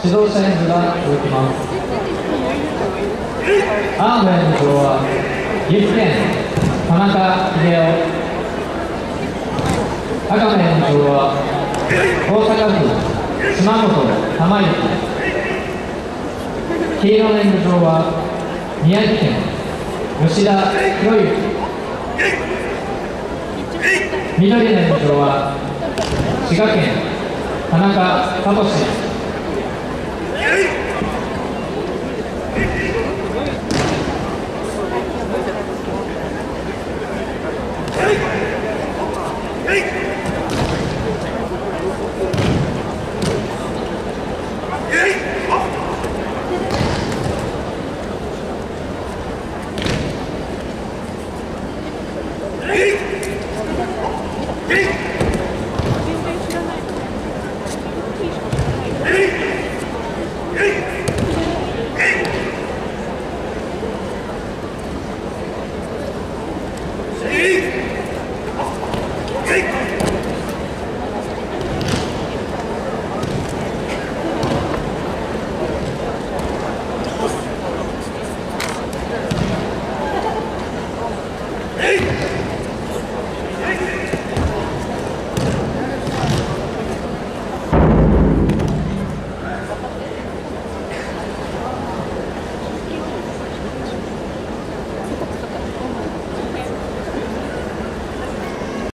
指導者演舞が続きます。アーム演舞は岐阜県田中秀夫、赤の演舞は大阪府島本玉之、黄色の演舞は宮城県吉田博之、緑の演舞は滋賀県田中聡。 Hey!